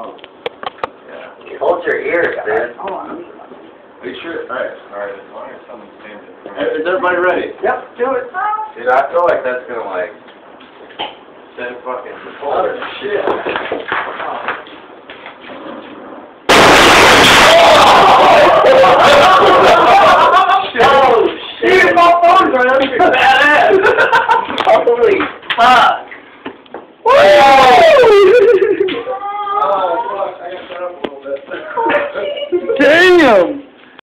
Yeah. Hold your ears, dude. Hold on. Are you sure? Alright, as long as someone's saying it. Is everybody ready? Yep, do it. Dude, I feel like that's gonna, like, send fucking... Oh, shit. Oh, shit! My phone's right up here. Badass! Holy fuck! Oh, fuck, I got set up a little bit. Damn!